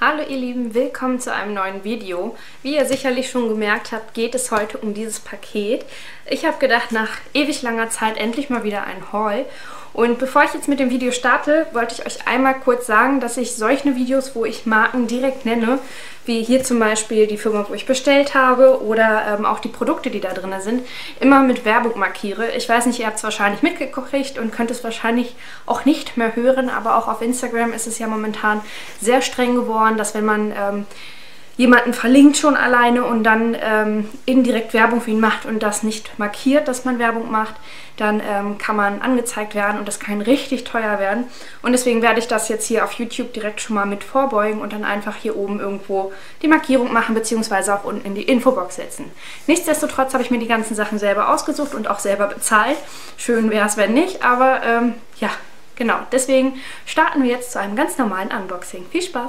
Hallo ihr Lieben, willkommen zu einem neuen Video. Wie ihr sicherlich schon gemerkt habt, geht es heute um dieses Paket. Ich habe gedacht, nach ewig langer Zeit endlich mal wieder ein Haul. Und bevor ich jetzt mit dem Video starte, wollte ich euch einmal kurz sagen, dass ich solche Videos, wo ich Marken direkt nenne, wie hier zum Beispiel die Firma, wo ich bestellt habe oder auch die Produkte, die da drin sind, immer mit Werbung markiere. Ich weiß nicht, ihr habt es wahrscheinlich mitgekriegt und könnt es wahrscheinlich auch nicht mehr hören, aber auch auf Instagram ist es ja momentan sehr streng geworden, dass wenn man jemanden verlinkt schon alleine und dann indirekt Werbung für ihn macht und das nicht markiert, dass man Werbung macht, dann kann man angezeigt werden und das kann richtig teuer werden. Und deswegen werde ich das jetzt hier auf YouTube direkt schon mal mit vorbeugen und dann einfach hier oben irgendwo die Markierung machen, beziehungsweise auch unten in die Infobox setzen. Nichtsdestotrotz habe ich mir die ganzen Sachen selber ausgesucht und auch selber bezahlt. Schön wäre es, wenn nicht, aber ja, genau. Deswegen starten wir jetzt zu einem ganz normalen Unboxing. Viel Spaß!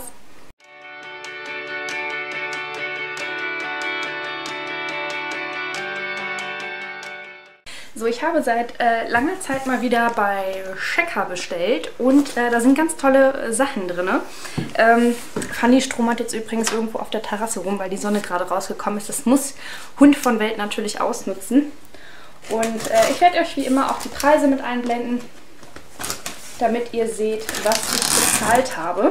So, ich habe seit langer Zeit mal wieder bei Checker bestellt und da sind ganz tolle Sachen drin. Fanny stromert jetzt übrigens irgendwo auf der Terrasse rum, weil die Sonne gerade rausgekommen ist. Das muss Hund von Welt natürlich ausnutzen. Und ich werde euch wie immer auch die Preise mit einblenden, damit ihr seht, was ich bezahlt habe.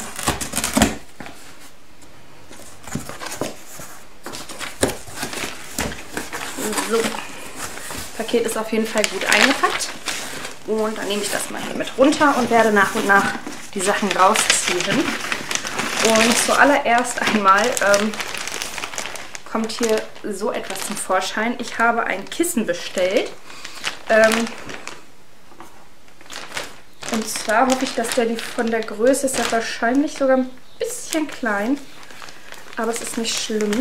So. Das Paket ist auf jeden Fall gut eingepackt und dann nehme ich das mal hier mit runter und werde nach und nach die Sachen rausziehen. Und zuallererst einmal kommt hier so etwas zum Vorschein. Ich habe ein Kissen bestellt und zwar hoffe ich, dass der von der Größe ist, ja wahrscheinlich sogar ein bisschen klein, aber es ist nicht schlimm.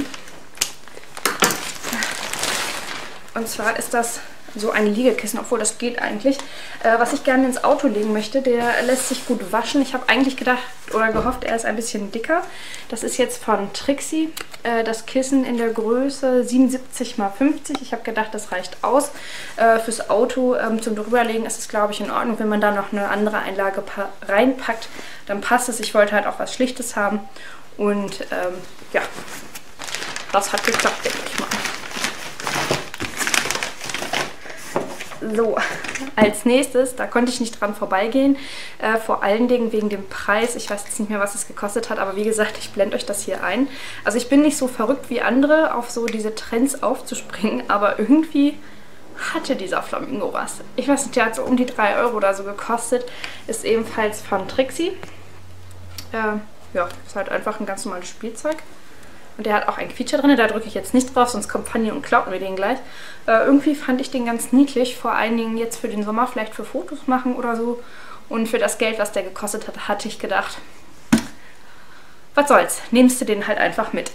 Und zwar ist das so ein Liegekissen, obwohl das geht eigentlich. Was ich gerne ins Auto legen möchte, der lässt sich gut waschen. Ich habe eigentlich gedacht oder gehofft, er ist ein bisschen dicker. Das ist jetzt von Trixie. Das Kissen in der Größe 77 x 50. Ich habe gedacht, das reicht aus. Fürs Auto zum Drüberlegen ist es, glaube ich, in Ordnung. Wenn man da noch eine andere Einlage reinpackt, dann passt es. Ich wollte halt auch was Schlichtes haben. Und ja, das hat geklappt, denke ich mal. So, als nächstes, da konnte ich nicht dran vorbeigehen, vor allen Dingen wegen dem Preis. Ich weiß jetzt nicht mehr, was es gekostet hat, aber wie gesagt, ich blende euch das hier ein. Also ich bin nicht so verrückt wie andere, auf so diese Trends aufzuspringen, aber irgendwie hatte dieser Flamingo was. Ich weiß nicht, der hat so um die 3 € oder so gekostet, ist ebenfalls von Trixie. Ja, ist halt einfach ein ganz normales Spielzeug. Und der hat auch ein Quietscher drin, da drücke ich jetzt nicht drauf, sonst kommt Fanny und klaut mir den gleich. Irgendwie fand ich den ganz niedlich, vor allen Dingen jetzt für den Sommer, vielleicht für Fotos machen oder so. Und für das Geld, was der gekostet hat, hatte ich gedacht, was soll's, nimmst du den halt einfach mit.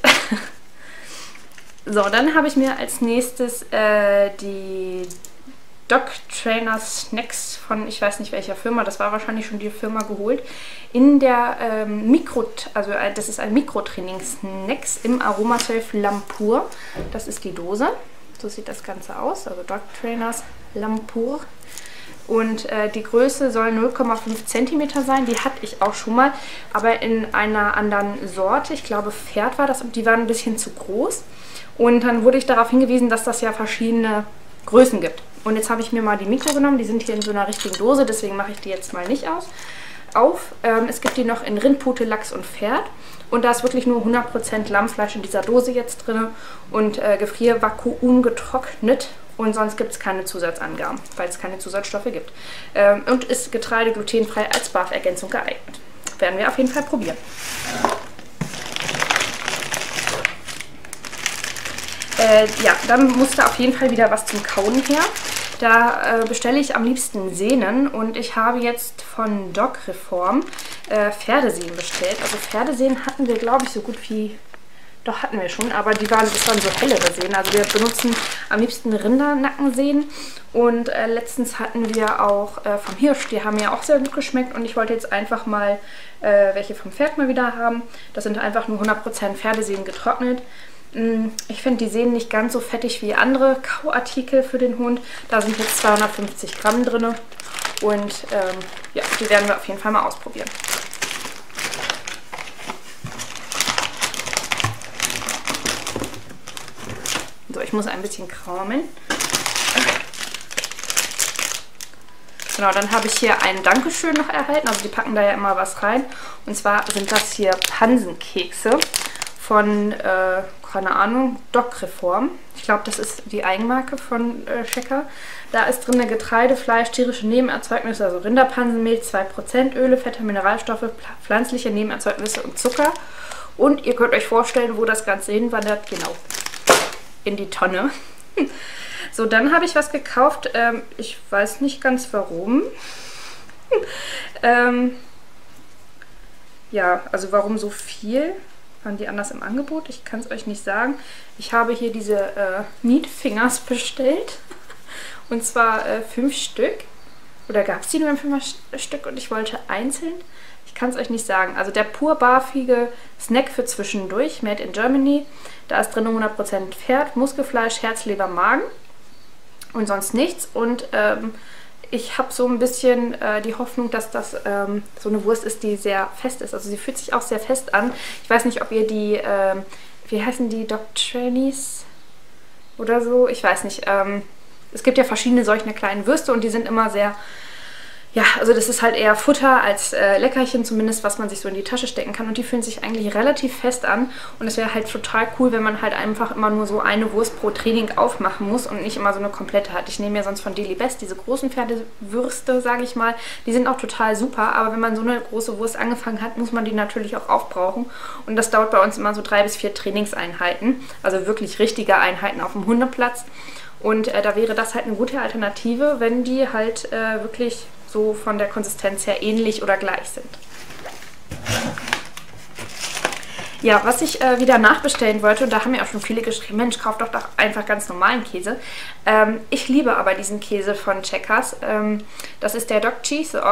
So, dann habe ich mir als nächstes die Dog Trainer Snacks von, ich weiß nicht welcher Firma, das war wahrscheinlich schon die Firma, geholt. In der das ist ein Mikrotraining-Snacks im Aromasafe Lampur. Das ist die Dose. So sieht das Ganze aus, also Dog Trainers Lampur. Und die Größe soll 0,5 cm sein. Die hatte ich auch schon mal, aber in einer anderen Sorte. Ich glaube Pferd war das und die waren ein bisschen zu groß. Und dann wurde ich darauf hingewiesen, dass das ja verschiedene Größen gibt. Und jetzt habe ich mir mal die Mikro genommen. Die sind hier in so einer richtigen Dose, deswegen mache ich die jetzt mal nicht auf. Es gibt die noch in Rind, Pute, Lachs und Pferd. Und da ist wirklich nur 100% Lammfleisch in dieser Dose jetzt drin und Gefriervakuum getrocknet. Und sonst gibt es keine Zusatzangaben, weil es keine Zusatzstoffe gibt. Und ist Getreide glutenfrei als BAF-Ergänzung geeignet. Werden wir auf jeden Fall probieren. Ja, dann musste auf jeden Fall wieder was zum Kauen her. Da bestelle ich am liebsten Sehnen und ich habe jetzt von Dog Reform Pferdesehnen bestellt. Also Pferdesehnen hatten wir, glaube ich, so gut wie... Doch, hatten wir schon, aber das waren so hellere Sehnen. Also wir benutzen am liebsten Rindernackensehnen und letztens hatten wir auch vom Hirsch, die haben mir auch sehr gut geschmeckt und ich wollte jetzt einfach mal welche vom Pferd mal wieder haben. Das sind einfach nur 100% Pferdesehnen getrocknet. Ich finde die Sehnen nicht ganz so fettig wie andere Kauartikel für den Hund. Da sind jetzt 250 Gramm drin und ja, die werden wir auf jeden Fall mal ausprobieren. ich muss ein bisschen kramen. Genau, dann habe ich hier ein Dankeschön noch erhalten. Also die packen da ja immer was rein. Und zwar sind das hier Pansenkekse von, keine Ahnung, Doc-Reform. Ich glaube, das ist die Eigenmarke von Checker. Da ist drin Getreide, Fleisch, tierische Nebenerzeugnisse, also Rinderpansenmilch, 2% Öle, Fette, Mineralstoffe, pflanzliche Nebenerzeugnisse und Zucker. Und ihr könnt euch vorstellen, wo das Ganze hinwandert. Genau, in die Tonne. So, dann habe ich was gekauft. Ich weiß nicht ganz warum. Ja, also warum so viel? Waren die anders im Angebot? Ich kann es euch nicht sagen. Ich habe hier diese Meat Fingers bestellt. Und zwar 5 Stück. Oder gab es die nur in 5 Stück und ich wollte einzeln? Ich kann es euch nicht sagen. Also der pur barfige Snack für zwischendurch, made in Germany. Da ist drin 100% Pferd, Muskelfleisch, Herz, Leber, Magen. Und sonst nichts. Und ich habe so ein bisschen die Hoffnung, dass das so eine Wurst ist, die sehr fest ist. Also sie fühlt sich auch sehr fest an. Ich weiß nicht, ob ihr die, wie heißen die, Doc-Trainies oder so? Ich weiß nicht. Es gibt ja verschiedene solcher kleinen Würste und die sind immer sehr... Ja, also das ist halt eher Futter als Leckerchen zumindest, was man sich so in die Tasche stecken kann. Und die fühlen sich eigentlich relativ fest an. Und es wäre halt total cool, wenn man halt einfach immer nur so eine Wurst pro Training aufmachen muss und nicht immer so eine komplette hat. Ich nehme ja sonst von Deli Best diese großen Pferdewürste, sage ich mal. Die sind auch total super, aber wenn man so eine große Wurst angefangen hat, muss man die natürlich auch aufbrauchen. Und das dauert bei uns immer so 3 bis 4 Trainingseinheiten. Also wirklich richtige Einheiten auf dem Hundeplatz. Und da wäre das halt eine gute Alternative, wenn die halt wirklich so von der Konsistenz her ähnlich oder gleich sind. Ja, was ich wieder nachbestellen wollte, und da haben mir auch schon viele geschrieben, Mensch, kauf doch einfach ganz normalen Käse. Ich liebe aber diesen Käse von Checkers. Das ist der Doc Cheese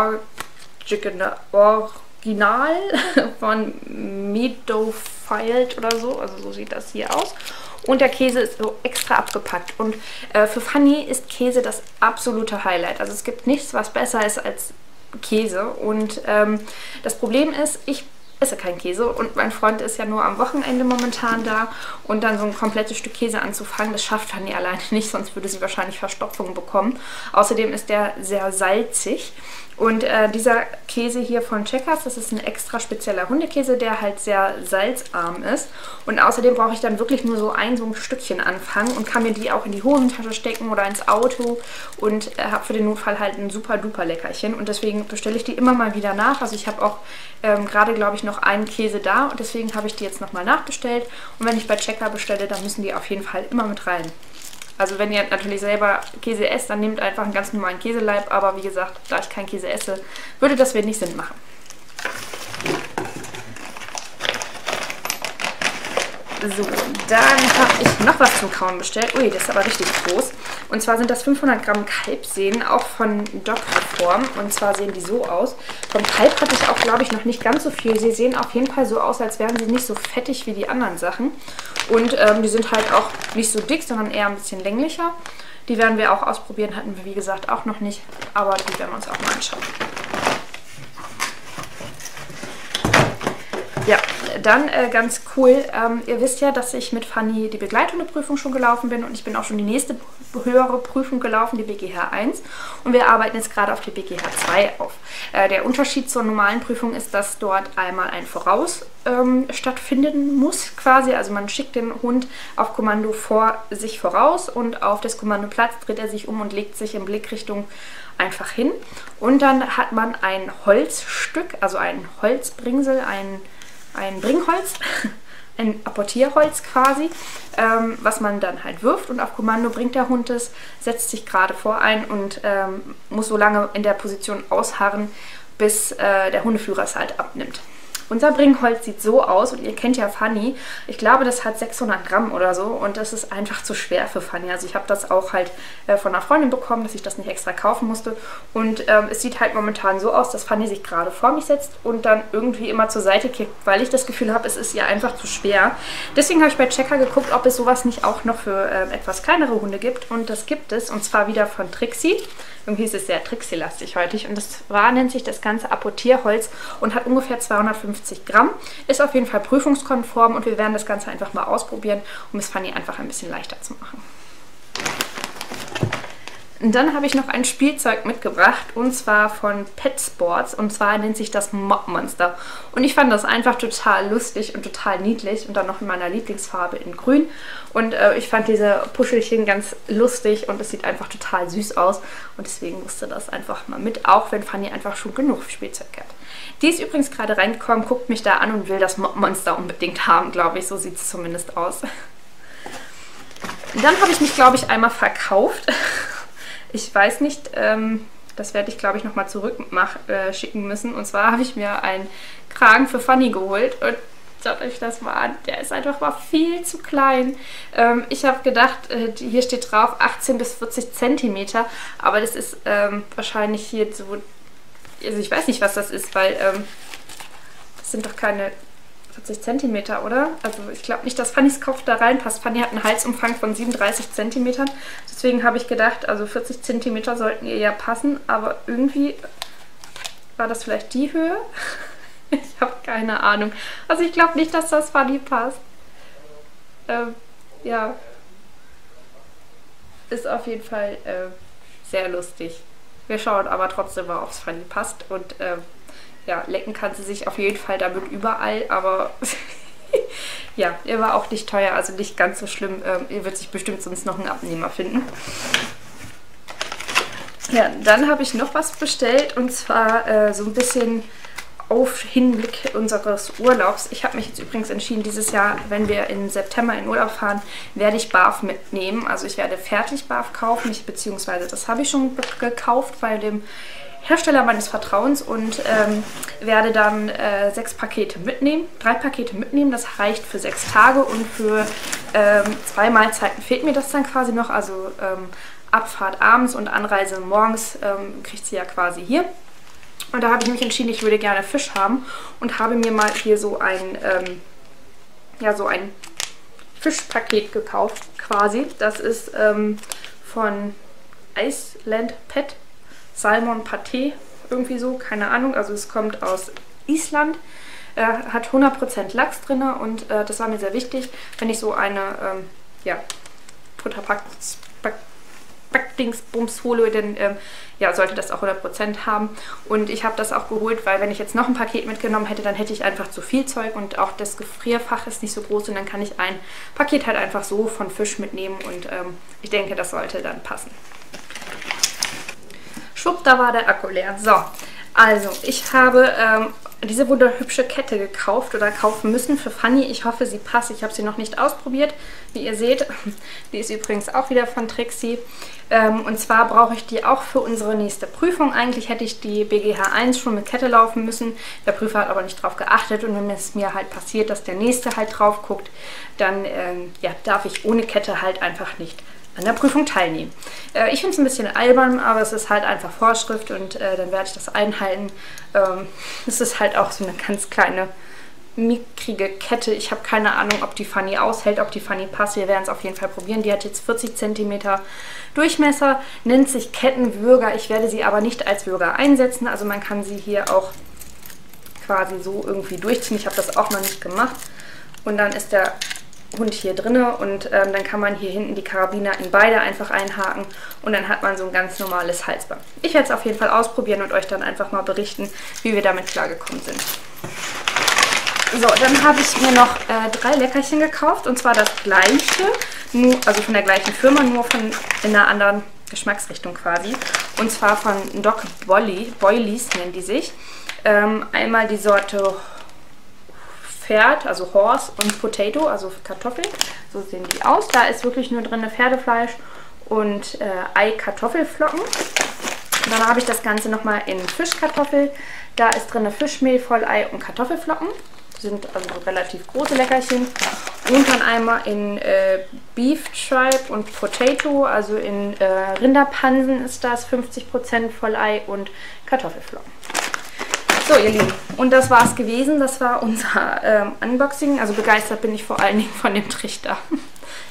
Original von Meadowfield oder so. Also so sieht das hier aus. Und der Käse ist so extra abgepackt. Und für Fanny ist Käse das absolute Highlight. Also es gibt nichts, was besser ist als Käse. Und das Problem ist, ich esse keinen Käse und mein Freund ist ja nur am Wochenende momentan da. Und dann so ein komplettes Stück Käse anzufangen, das schafft Fanny alleine nicht, sonst würde sie wahrscheinlich Verstopfung bekommen. Außerdem ist der sehr salzig. Und dieser Käse hier von Checkers, das ist ein extra spezieller Hundekäse, der halt sehr salzarm ist. Und außerdem brauche ich dann wirklich nur so ein Stückchen anfangen und kann mir die auch in die Hosentasche stecken oder ins Auto und habe für den Notfall halt ein super duper Leckerchen. Und deswegen bestelle ich die immer mal wieder nach. Also ich habe auch gerade, glaube ich, noch einen Käse da und deswegen habe ich die jetzt nochmal nachbestellt. Und wenn ich bei Checker bestelle, dann müssen die auf jeden Fall immer mit rein. Also wenn ihr natürlich selber Käse esst, dann nehmt einfach einen ganz normalen Käseleib. Aber wie gesagt, da ich keinen Käse esse, würde das wenig Sinn machen. So, dann habe ich noch was zum Kauen bestellt. Ui, das ist aber richtig groß. Und zwar sind das 500 Gramm Kalbsehnen, auch von Doc Reform. Und zwar sehen die so aus. Vom Kalb hatte ich auch, glaube ich, noch nicht ganz so viel. Sie sehen auf jeden Fall so aus, als wären sie nicht so fettig wie die anderen Sachen. Und die sind halt auch nicht so dick, sondern eher ein bisschen länglicher. Die werden wir auch ausprobieren, hatten wir wie gesagt auch noch nicht. Aber die werden wir uns auch mal anschauen. Ja, dann ganz cool. Ihr wisst ja, dass ich mit Fanny die Begleithundeprüfung schon gelaufen bin und ich bin auch schon die nächste höhere Prüfung gelaufen, die BGH 1. Und wir arbeiten jetzt gerade auf die BGH 2 auf. Der Unterschied zur normalen Prüfung ist, dass dort einmal ein Voraus stattfinden muss quasi. Also man schickt den Hund auf Kommando vor sich voraus und auf das Kommandoplatz dreht er sich um und legt sich in Blickrichtung einfach hin. Und dann hat man ein Holzstück, also ein Holzbringsel, ein Bringholz, ein Apportierholz quasi, was man dann halt wirft und auf Kommando bringt der Hund es, setzt sich gerade vor ein und muss so lange in der Position ausharren, bis der Hundeführer es halt abnimmt. Unser Bringholz sieht so aus und ihr kennt ja Fanny. Ich glaube, das hat 600 Gramm oder so und das ist einfach zu schwer für Fanny. Also ich habe das auch halt von einer Freundin bekommen, dass ich das nicht extra kaufen musste. Und es sieht halt momentan so aus, dass Fanny sich gerade vor mich setzt und dann irgendwie immer zur Seite kippt, weil ich das Gefühl habe, es ist ihr einfach zu schwer. Deswegen habe ich bei Checker geguckt, ob es sowas nicht auch noch für etwas kleinere Hunde gibt. Und das gibt es, und zwar wieder von Trixie. Irgendwie ist es sehr Trixie-lastig heute. Und das nennt sich das ganze Apportierholz und hat ungefähr 250 250 Gramm. Ist auf jeden Fall prüfungskonform und wir werden das Ganze einfach mal ausprobieren, um es Fanny einfach ein bisschen leichter zu machen. Und dann habe ich noch ein Spielzeug mitgebracht, und zwar von Pet Sports, und zwar nennt sich das Mob Monster. Und ich fand das einfach total lustig und total niedlich und dann noch in meiner Lieblingsfarbe in grün. Und ich fand diese Puschelchen ganz lustig und es sieht einfach total süß aus und deswegen musste das einfach mal mit, auch wenn Fanny einfach schon genug Spielzeug hat. Die ist übrigens gerade reingekommen, guckt mich da an und will das Mob Monster unbedingt haben, glaube ich, so sieht es zumindest aus. Dann habe ich mich, glaube ich, einmal verkauft. Ich weiß nicht, das werde ich, glaube ich, nochmal zurück schicken müssen. Und zwar habe ich mir einen Kragen für Fanny geholt. Und schaut euch das mal an. Der ist einfach mal viel zu klein. Ich habe gedacht, hier steht drauf 18 bis 40 Zentimeter. Aber das ist wahrscheinlich hier so... Also ich weiß nicht, was das ist, weil das sind doch keine 40 Zentimeter, oder? Also ich glaube nicht, dass Fannys Kopf da reinpasst. Fanny hat einen Halsumfang von 37 Zentimetern. Deswegen habe ich gedacht, also 40 Zentimeter sollten ihr ja passen. Aber irgendwie war das vielleicht die Höhe? Ich habe keine Ahnung. Also ich glaube nicht, dass das Fanny passt. Ja. Ist auf jeden Fall sehr lustig. Wir schauen aber trotzdem mal, ob es Fanny passt. Und ja, lecken kann sie sich auf jeden Fall damit überall, aber ja, er war auch nicht teuer, also nicht ganz so schlimm. Ihr wird sich bestimmt sonst noch einen Abnehmer finden. Ja, dann habe ich noch was bestellt, und zwar so ein bisschen auf Hinblick unseres Urlaubs. Ich habe mich jetzt übrigens entschieden, dieses Jahr, wenn wir im September in Urlaub fahren, werde ich Barf mitnehmen. Also ich werde fertig Barf kaufen, beziehungsweise das habe ich schon gekauft bei dem Hersteller meines Vertrauens, und werde dann 6 Pakete mitnehmen, 3 Pakete mitnehmen. Das reicht für 6 Tage und für 2 Mahlzeiten fehlt mir das dann quasi noch. Also Abfahrt abends und Anreise morgens kriegt sie ja quasi hier. Und da habe ich mich entschieden, ich würde gerne Fisch haben und habe mir mal hier so ein, ja, so ein Fischpaket gekauft quasi. Das ist von Iceland Pet. Salmon Paté, irgendwie so, keine Ahnung. Also es kommt aus Island, hat 100% Lachs drin und das war mir sehr wichtig, wenn ich so eine ja, Futterpack-Dingsbums hole, dann ja, sollte das auch 100% haben. Und ich habe das auch geholt, weil wenn ich jetzt noch ein Paket mitgenommen hätte, dann hätte ich einfach zu viel Zeug und auch das Gefrierfach ist nicht so groß und dann kann ich ein Paket halt einfach so von Fisch mitnehmen und ich denke, das sollte dann passen. Schwupp, da war der Akku leer. So, also ich habe diese wunderhübsche Kette gekauft oder kaufen müssen für Fanny. Ich hoffe, sie passt. Ich habe sie noch nicht ausprobiert, wie ihr seht. Die ist übrigens auch wieder von Trixie. Und zwar brauche ich die auch für unsere nächste Prüfung. Eigentlich hätte ich die BGH 1 schon mit Kette laufen müssen. Der Prüfer hat aber nicht drauf geachtet. Und wenn es mir halt passiert, dass der nächste halt drauf guckt, dann ja, darf ich ohne Kette halt einfach nicht an der Prüfung teilnehmen. Ich finde es ein bisschen albern, aber es ist halt einfach Vorschrift und dann werde ich das einhalten. Es ist halt auch so eine ganz kleine, mickrige Kette. Ich habe keine Ahnung, ob die Fanny aushält, ob die Fanny passt. Wir werden es auf jeden Fall probieren. Die hat jetzt 40 cm Durchmesser, nennt sich Kettenwürger. Ich werde sie aber nicht als Würger einsetzen. Also man kann sie hier auch quasi so irgendwie durchziehen. Ich habe das auch noch nicht gemacht. Und dann ist der Hund hier drinne und dann kann man hier hinten die Karabiner in beide einfach einhaken und dann hat man so ein ganz normales Halsband. Ich werde es auf jeden Fall ausprobieren und euch dann einfach mal berichten, wie wir damit klargekommen sind. So, dann habe ich mir noch 3 Leckerchen gekauft und zwar das gleiche, nur, also von der gleichen Firma, nur in einer anderen Geschmacksrichtung quasi. Und zwar von Doc Boilies nennen die sich. Einmal die Sorte Pferd, also Horse und Potato, also Kartoffel. So sehen die aus. Da ist wirklich nur drin Pferdefleisch und Ei-Kartoffelflocken. Dann habe ich das Ganze nochmal in Fischkartoffel. Da ist drin Fischmehl, Vollei und Kartoffelflocken. Das sind also relativ große Leckerchen. Und dann einmal in Beef Tribe und Potato, also in Rinderpansen ist das 50% Vollei und Kartoffelflocken. So, ihr Lieben, und das war's gewesen. Das war unser Unboxing. Also begeistert bin ich vor allen Dingen von dem Trichter.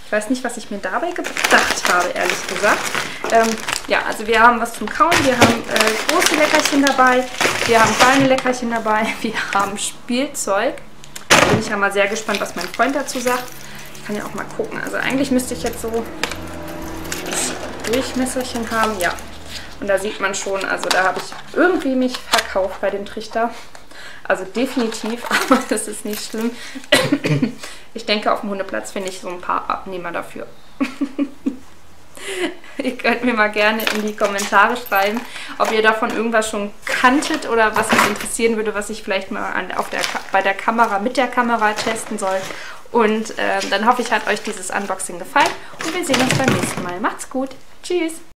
Ich weiß nicht, was ich mir dabei gedacht habe, ehrlich gesagt. Ja, also wir haben was zum Kauen. Wir haben große Leckerchen dabei. Wir haben kleine Leckerchen dabei. Wir haben Spielzeug. Da bin ich ja mal sehr gespannt, was mein Freund dazu sagt. Ich kann ja auch mal gucken. Also eigentlich müsste ich jetzt so das Durchmesserchen haben. Ja, und da sieht man schon, also da habe ich irgendwie mich verkauft bei dem Trichter. Also definitiv, aber das ist nicht schlimm. Ich denke, auf dem Hundeplatz finde ich so ein paar Abnehmer dafür. Ihr könnt mir mal gerne in die Kommentare schreiben, ob ihr davon irgendwas schon kanntet oder was mich interessieren würde, was ich vielleicht mal bei der Kamera, mit der Kamera testen soll. Und dann hoffe ich, hat euch dieses Unboxing gefallen und wir sehen uns beim nächsten Mal. Macht's gut. Tschüss.